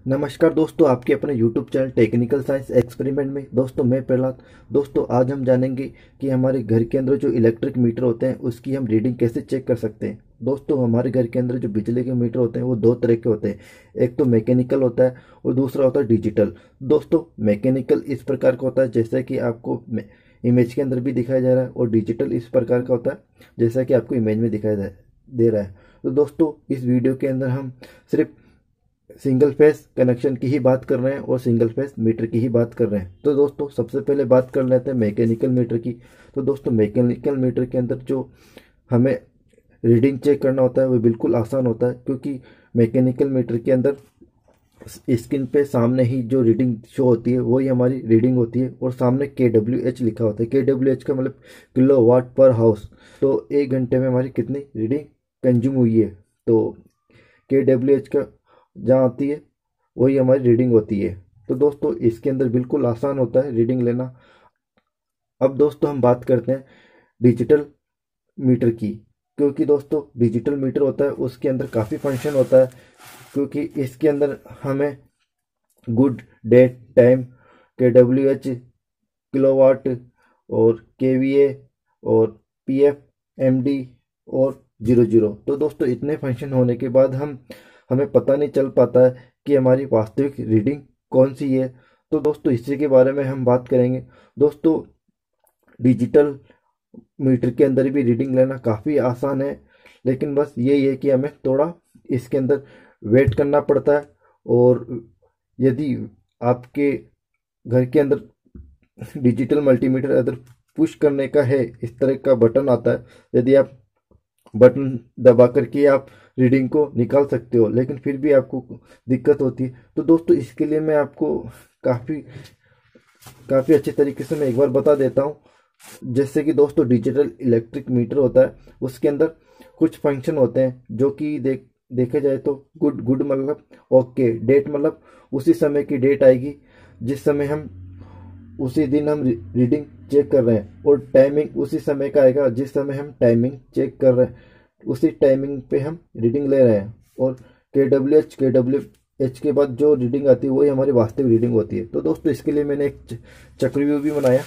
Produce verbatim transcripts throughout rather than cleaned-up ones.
नमस्कार दोस्तों, आपके अपने YouTube channel technical science experiment में दोस्तों मैं प्रहलाद। दोस्तों आज हम जानेंगे कि हमारे घर के अंदर जो इलेक्ट्रिक मीटर होते हैं उसकी हम रीडिंग कैसे चेक कर सकते हैं। दोस्तों हमारे घर के अंदर जो बिजली के मीटर होते हैं वो दो तरह के होते हैं, एक तो मैकेनिकल होता है और दूसरा होता है डिजिटल। दोस्तों मैकेनिकल इस प्रकार का होता है जैसा कि आपको इमेज के अंदर भी दिखाया जा रहा है, और डिजिटल इस प्रकार का होता है जैसा कि आपको इमेज में दिखाई दे रहा है। तो दोस्तों इस वीडियो के अंदर हम सिर्फ सिंगल फेस कनेक्शन की ही बात कर रहे हैं और सिंगल फेस मीटर की ही बात कर रहे हैं। तो दोस्तों सबसे पहले बात कर लेते हैं मैकेनिकल मीटर की। तो दोस्तों मैकेनिकल मीटर के अंदर जो हमें रीडिंग चेक करना होता है वो बिल्कुल आसान होता है, क्योंकि मैकेनिकल मीटर के अंदर स्क्रीन पे सामने ही जो रीडिंग शो होती है वही हमारी रीडिंग होती है, और सामने के डब्ल्यू एच लिखा होता है। के डब्ल्यू एच का मतलब किलो वाट पर हाउस। तो एक घंटे में हमारी कितनी रीडिंग कंज्यूम हुई है, तो के डब्ल्यू एच का जहाँ आती है वही हमारी रीडिंग होती है। तो दोस्तों इसके अंदर बिल्कुल आसान होता है रीडिंग लेना। अब दोस्तों हम बात करते हैं डिजिटल मीटर की, क्योंकि दोस्तों डिजिटल मीटर होता है उसके अंदर काफ़ी फंक्शन होता है, क्योंकि इसके अंदर हमें गुड, डेट, टाइम, के डब्ल्यू एच, किलोवाट और के वी ए और पी एफ, एम डी और जीरो जीरो। तो दोस्तों इतने फंक्शन होने के बाद हम हमें पता नहीं चल पाता है कि हमारी वास्तविक रीडिंग कौन सी है। तो दोस्तों इसी के बारे में हम बात करेंगे। दोस्तों डिजिटल मीटर के अंदर भी रीडिंग लेना काफ़ी आसान है, लेकिन बस यही है कि हमें थोड़ा इसके अंदर वेट करना पड़ता है। और यदि आपके घर के अंदर डिजिटल मल्टीमीटर अगर पुश करने का है, इस तरह का बटन आता है, यदि आप बटन दबा करके आप रीडिंग को निकाल सकते हो, लेकिन फिर भी आपको दिक्कत होती है। तो दोस्तों इसके लिए मैं आपको काफ़ी काफ़ी अच्छे तरीके से मैं एक बार बता देता हूँ। जैसे कि दोस्तों डिजिटल इलेक्ट्रिक मीटर होता है, उसके अंदर कुछ फंक्शन होते हैं जो कि देख देखे जाए तो गुड गुड मतलब ओके, डेट मतलब उसी समय की डेट आएगी जिस समय हम उसी दिन हम रीडिंग चेक कर रहे हैं, और टाइमिंग उसी समय का आएगा जिस समय हम टाइमिंग चेक कर रहे हैं, उसी टाइमिंग पे हम रीडिंग ले रहे हैं। और K W H K W H के बाद जो रीडिंग आती है वही हमारी वास्तविक रीडिंग होती है। तो दोस्तों इसके लिए मैंने एक चक्रव्यूह भी बनाया।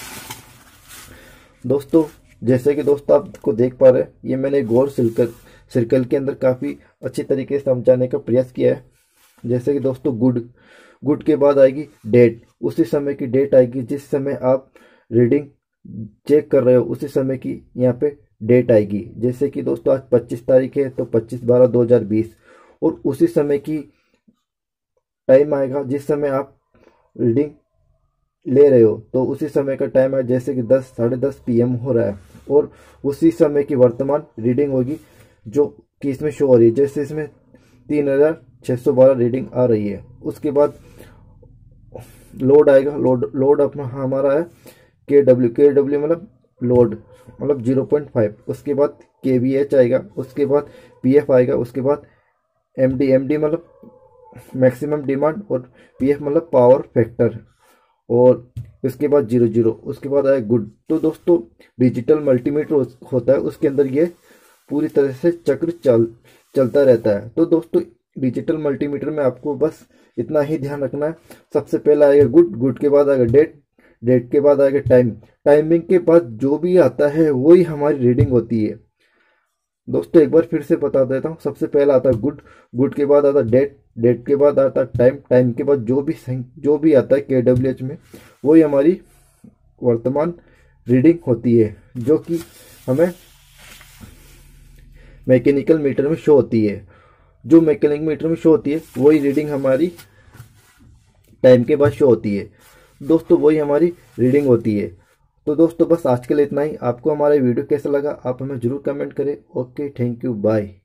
दोस्तों जैसे कि दोस्तों आपको देख पा रहे हैं, ये मैंने गोल सर्कल सर्कल के अंदर काफ़ी अच्छी तरीके से समझाने का प्रयास किया है। जैसे कि दोस्तों गुड गुड के बाद आएगी डेट, उसी समय की डेट आएगी जिस समय आप रीडिंग चेक कर रहे हो, उसी समय की यहाँ पे डेट आएगी। जैसे कि दोस्तों आज पच्चीस तारीख है तो पच्चीस बारह दो हज़ार बीस, और उसी समय की टाइम आएगा जिस समय आप रीडिंग ले रहे हो, तो उसी समय का टाइम है जैसे कि दस साढ़े दस पी एम हो रहा है, और उसी समय की वर्तमान रीडिंग होगी जो कि इसमें शो हो रही है। जैसे इसमें तीन हज़ार छः सौ बारह रीडिंग आ रही है। उसके बाद लोड आएगा, लोड लोड अपना हमारा है के डब्ल्यू के डब्ल्यू मतलब लोड मतलब ज़ीरो पॉइंट फाइव। उसके बाद के वी एच आएगा, उसके बाद पी एफ आएगा, उसके बाद एम डी एम डी मतलब मैक्सिमम डिमांड, और पी एफ मतलब पावर फैक्टर, और उसके बाद जीरो जीरो, उसके बाद आएगा गुड। तो दोस्तों डिजिटल मल्टीमीटर होता है, उसके अंदर ये पूरी तरह से चक्र चल चलता रहता है। तो दोस्तों डिजिटल मल्टीमीटर में आपको बस इतना ही ध्यान रखना है। सबसे पहला आएगा गुड, गुड के बाद आएगा डेट, डेट के बाद आएगा टाइम, टाइमिंग के बाद जो भी आता है वही हमारी रीडिंग होती है। दोस्तों एक बार फिर से बता देता हूँ। सबसे पहला आता है गुड, गुड के बाद आता है डेट, डेट के बाद आता है टाइम, टाइम के बाद जो भी जो भी आता है के डब्ल्यू एच में वही हमारी वर्तमान रीडिंग होती है, जो कि हमें मैकेनिकल मीटर में शो होती है। जो मैकेनिकल मीटर में शो होती है वही रीडिंग हमारी टाइम के बाद शो होती है। दोस्तों वही हमारी रीडिंग होती है। तो दोस्तों बस आज के लिए इतना ही। आपको हमारा वीडियो कैसा लगा आप हमें जरूर कमेंट करें। Okay, thank you, bye.